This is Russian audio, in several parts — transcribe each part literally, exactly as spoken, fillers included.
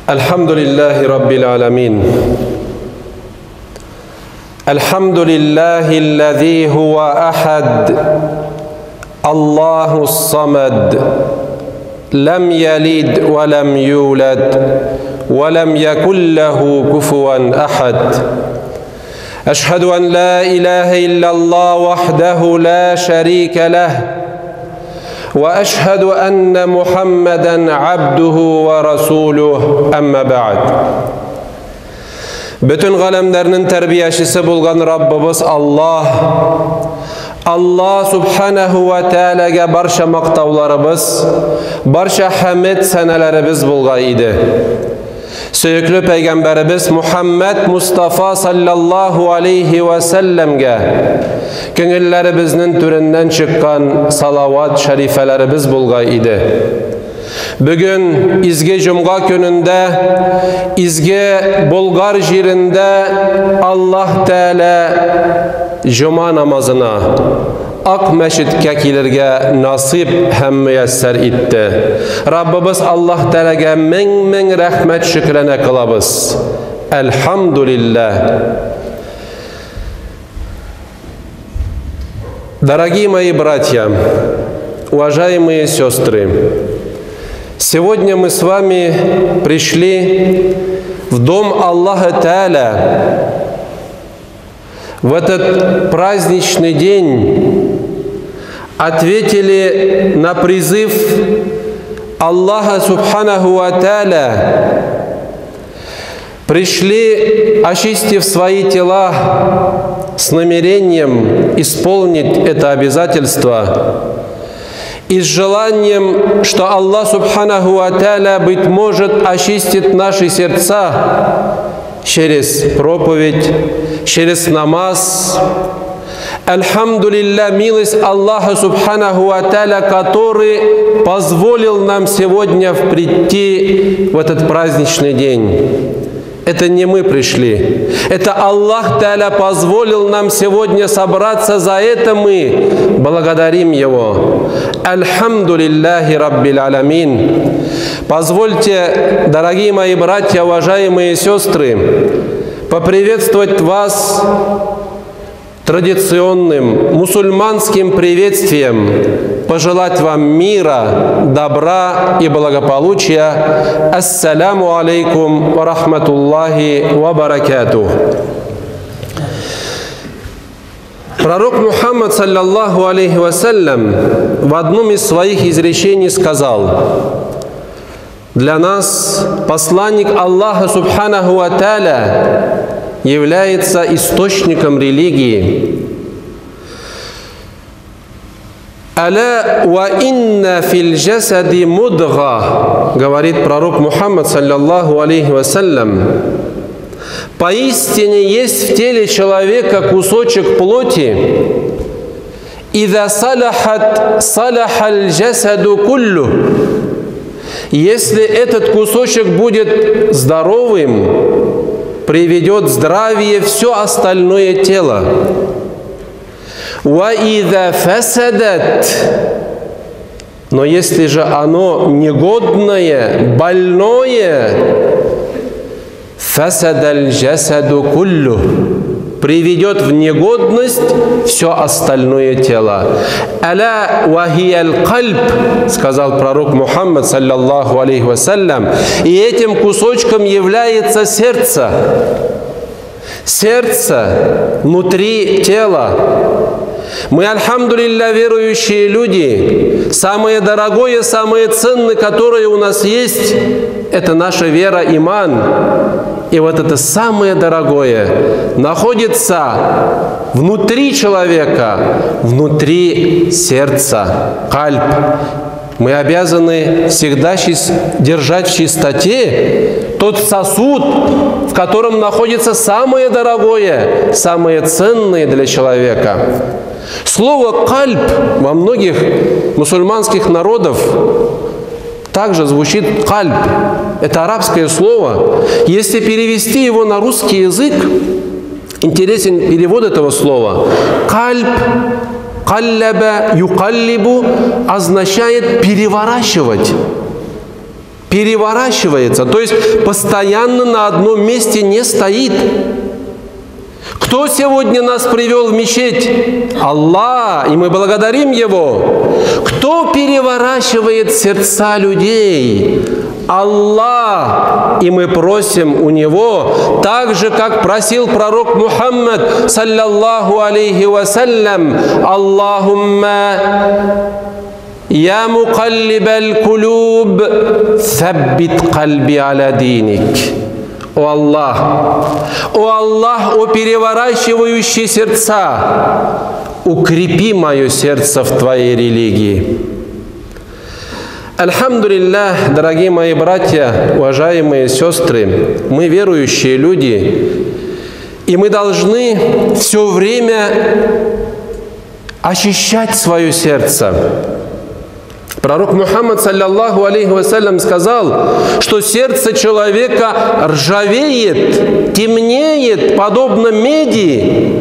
الحمد لله رب العالمين. الحمد لله الذي هو أحد الله الصمد لم يلد ولم يولد ولم يكن له كفوا أحد. أشهد أن لا إله إلا الله وحده لا شريك له وأشهد أن محمدا عبده ورسوله أما بعد. Bütün galemlerinin terbiyecisi bulgan Rabbimiz Allah. Allah subhanahu wa ta'alaga barcha maqtavlarimiz, barcha hamd sanalarimiz bulgan idi. Söyüklü Peygamberimiz Muhammed Mustafa sallallahu aleyhi ve sellem'ge köngüllerimizin türünden çıkan salavat şerifelerimiz bulgan idi. Bugün izge Cuma gününde, izge Bulgar jirinde Allah Teala Cuma namazına Ak Meşit'e kilirge nasip hem müyesser itti. Rabbimiz Allah Teala'ga men men rahmet şükrene kılabız. Elhamdülillah. Дорогие мои братья, уважаемые сестры, сегодня мы с вами пришли в дом Аллаха Та'аля в этот праздничный день, ответили на призыв Аллаха Субханаху ва Та'аля, пришли, очистив свои тела с намерением исполнить это обязательство и с желанием, что Аллах Субханаху ва Та'аля, быть может, очистит наши сердца через проповедь, через намаз. Альхамдулилля, милость Аллаха Субханаху ва Та'аля, который позволил нам сегодня прийти в этот праздничный день. Это не мы пришли. Это Аллах Та'аля позволил нам сегодня собраться. За это мы благодарим Его. Альхамдулиллахи Раббил Аламин. Позвольте, дорогие мои братья, уважаемые сестры, поприветствовать вас традиционным мусульманским приветствием, пожелать вам мира, добра и благополучия. Ассаляму алейкум ва рахматуллахи ва баракатух. Пророк Мухаммад, саллаллаху алейхи вассалям, в одном из своих изречений сказал: для нас посланник Аллаха Субханаху ва Та'аля является источником религии. «Аля ва инна фил джасади мудга», говорит пророк Мухаммад, саллаллаху алейхи вассалям, поистине есть в теле человека кусочек плоти, «Иза салахат салахаль джасаду куллю», если этот кусочек будет здоровым, приведет здравие все остальное тело. Ва иза фасадат, но если же оно негодное, больное, фасадаль джасаду куллю, приведет в негодность все остальное тело. «Аля вахияль кальб», сказал пророк Мухаммад, саллаллаху алейхи вассалям, и этим кусочком является сердце. Сердце внутри тела. Мы, альхамдулилля, верующие люди, самое дорогое, самое ценное, которое у нас есть, это наша вера, иман. И вот это самое дорогое находится внутри человека, внутри сердца, кальб. Мы обязаны всегда держать в чистоте тот сосуд, в котором находится самое дорогое, самое ценное для человека. Слово «кальб» во многих мусульманских народах также звучит «кальб». Это арабское слово. Если перевести его на русский язык, интересен перевод этого слова. «Кальб», «калляба», «юкаллибу» означает «переворачивать». переворачивается, то есть постоянно на одном месте не стоит. Кто сегодня нас привел в мечеть? Аллах, и мы благодарим Его. Кто переворачивает сердца людей? Аллах, и мы просим у Него, так же, как просил пророк Мухаммад, саллаллаху алейхи вассалям, Аллахумма я мукаллибаль кулуб, саббит кальби аля диник. О Аллах, о Аллах, о переворачивающий сердца, укрепи мое сердце в Твоей религии. Альхамдулиллах, дорогие мои братья, уважаемые сестры, мы верующие люди, и мы должны все время очищать свое сердце. Пророк Мухаммад, саллаллаху алейхи вассалям, сказал, что сердце человека ржавеет, темнеет, подобно меди.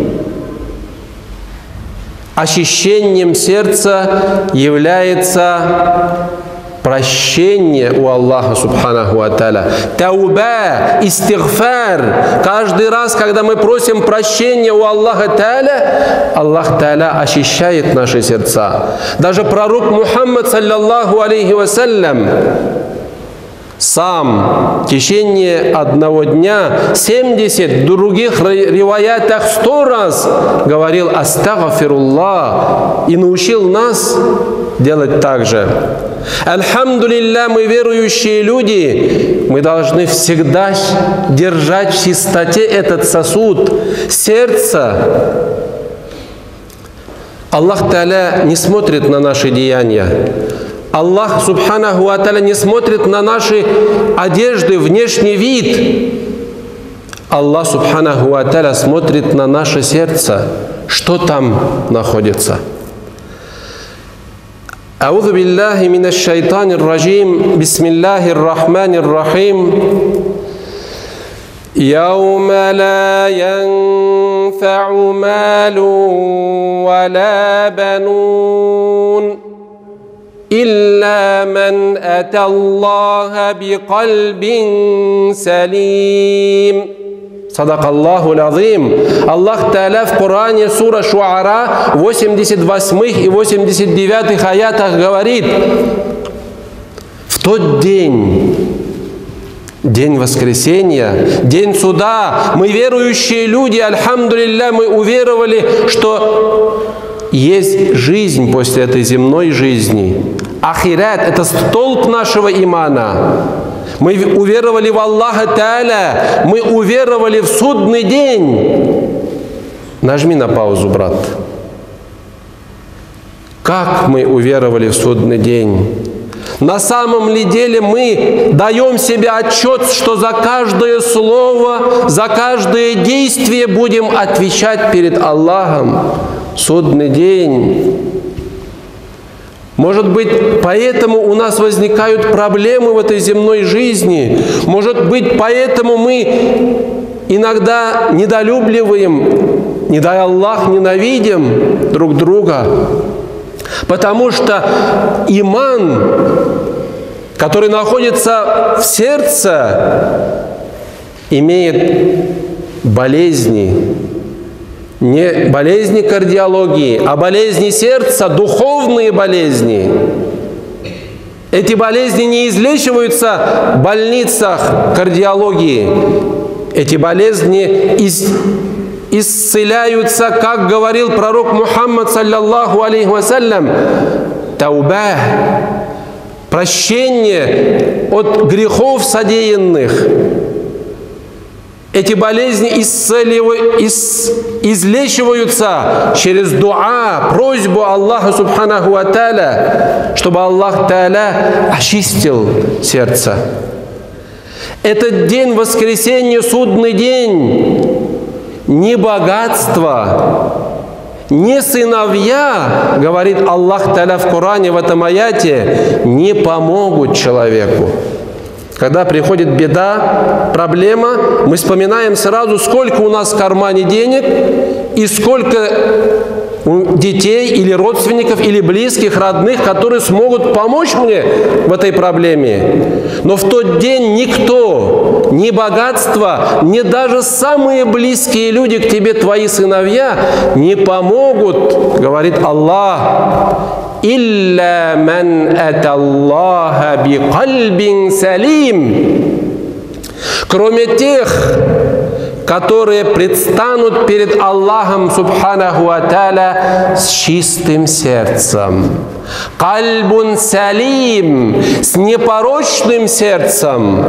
Очищением сердца является прощение у Аллаха субханаху ва тааля. Тауба, истигфар. Каждый раз, когда мы просим прощения у Аллаха тааля, Аллах тааля очищает наши сердца. Даже пророк Мухаммад, саллаллаху алейхи вассалям, сам в течение одного дня семьдесят, в других риваятах сто раз говорил астагфируллах и научил нас делать так же. Альхамдулилля, мы верующие люди, мы должны всегда держать в чистоте этот сосуд, сердце. Аллах Тааля не смотрит на наши деяния. Аллах Субханаху ва Тааля не смотрит на наши одежды, внешний вид. Аллах Субханаху ва Тааля смотрит на наше сердце, что там находится. أعوذ بالله من الشيطان الرجيم بسم الله الرحمن الرحيم يوم لا ينفع مال ولا بنون إلا من أتى الله بقلب سليم. Садакаллаху лазим. Аллах Тааля в Коране, сура Шуара, восемьдесят восьмых и восемьдесят девятых аятах говорит: в тот день, день воскресения, день суда, мы верующие люди, альхамдулилля, мы уверовали, что есть жизнь после этой земной жизни. Ахират – это столб нашего имана. Мы уверовали в Аллаха Тааля, мы уверовали в судный день. Нажми на паузу, брат. Как мы уверовали в судный день? На самом ли деле мы даем себе отчет, что за каждое слово, за каждое действие будем отвечать перед Аллахом? Судный день. Может быть, поэтому у нас возникают проблемы в этой земной жизни. Может быть, поэтому мы иногда недолюбливаем, не дай Аллах, ненавидим друг друга. Потому что иман, который находится в сердце, имеет болезни. Не болезни кардиологии, а болезни сердца, духовные болезни. Эти болезни не излечиваются в больницах кардиологии. Эти болезни из, исцеляются, как говорил пророк Мухаммад, саллаллаху алейхи вассалям, тауба, прощение от грехов содеянных. Эти болезни излечиваются через дуа, просьбу Аллаха Субханаху ва Тааля, чтобы Аллах Тааля очистил сердце. Этот день воскресенья, судный день, не богатство, не сыновья, говорит Аллах Тааля в Коране в этом аяте, не помогут человеку. Когда приходит беда, проблема, мы вспоминаем сразу, сколько у нас в кармане денег и сколько у детей или родственников, или близких, родных, которые смогут помочь мне в этой проблеме. Но в тот день никто, ни богатство, ни даже самые близкие люди к тебе, твои сыновья, не помогут, говорит Аллах. «Илля ман аталлаха бикальбин салим». Кроме тех, которые предстанут перед Аллахом Субханаху ва Тааля с чистым сердцем. Кальбун салим, с непорочным сердцем.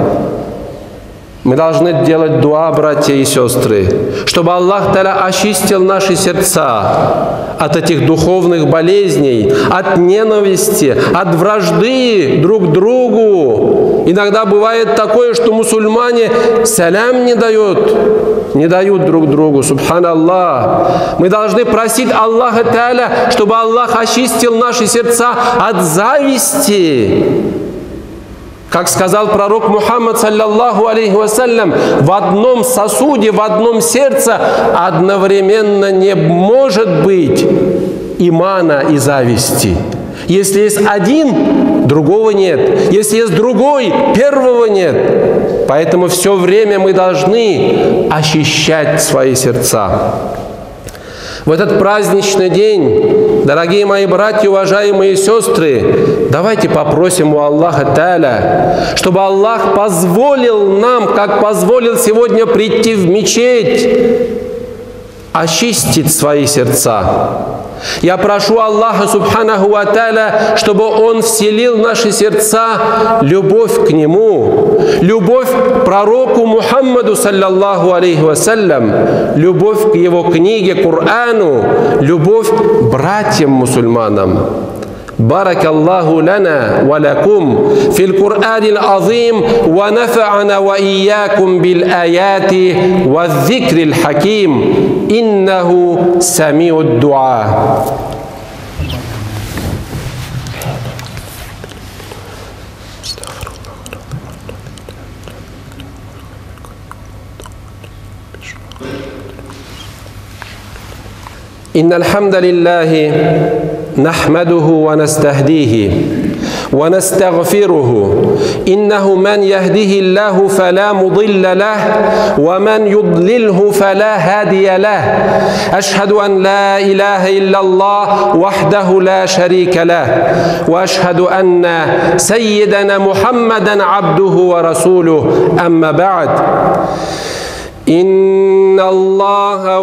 Мы должны делать дуа, братья и сестры, чтобы Аллах Тааля очистил наши сердца от этих духовных болезней, от ненависти, от вражды друг к другу. Иногда бывает такое, что мусульмане салям не дают, не дают друг другу. Субханаллах. Мы должны просить Аллаха Тааля, чтобы Аллах очистил наши сердца от зависти. Как сказал пророк Мухаммад, саллаллаху алейхи вассалям, в одном сосуде, в одном сердце одновременно не может быть имана и зависти. Если есть один, другого нет. Если есть другой, первого нет. Поэтому все время мы должны очищать свои сердца. В этот праздничный день, дорогие мои братья, уважаемые сестры, давайте попросим у Аллаха Тааля, чтобы Аллах позволил нам, как позволил сегодня прийти в мечеть, очистить свои сердца. Я прошу Аллаха Субханаху ва Тааля, чтобы Он вселил в наши сердца любовь к Нему, любовь к пророку Мухаммаду, саллаллаху алейхи вассалям, любовь к Его книге, Корану, любовь к братьям-мусульманам. بارك الله لنا ولكم في القرآن العظيم ونفعنا وإياكم بالآيات والذكر الحكيم إنه سميع الدعاء. إن الحمد لله نحمده ونستهديه ونستغفره إنه من يهده الله فلا مضل له ومن يضلله فلا هادي له أشهد أن لا إله إلا الله وحده لا شريك له وأشهد أن سيدنا محمدا عبده ورسوله أما بعد إن الله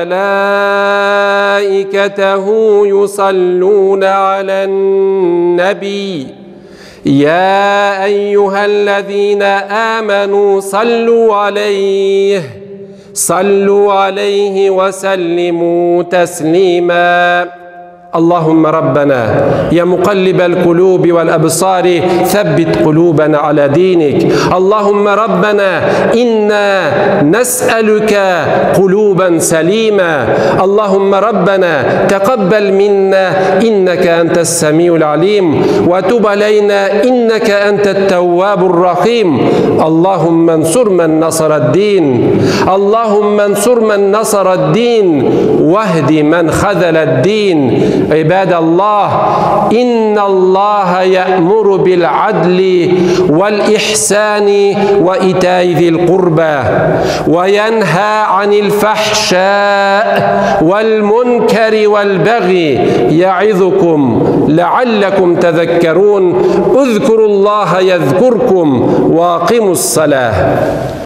وملائكته يصلون على النبي يا أيها الذين آمنوا صلوا عليه صلوا عليه وسلموا تسليما اللهم ربنا يا مقلب القلوب والأبصار ثبت قلوبنا على دينك اللهم ربنا إنا نسألك قلوبا سليمة اللهم ربنا تقبل منا إنك أنت السميع العليم وتب علينا إنك أنت التواب الرحيم اللهم انصر من نصر الدين اللهم انصر من نصر الدين واهد من خذل الدين عباد الله إن الله يأمر بالعدل والإحسان وإيتاء ذي القربى وينهى عن الفحشاء والمنكر والبغي يعظكم لعلكم تذكرون اذكروا الله يذكركم وأقيموا الصلاة.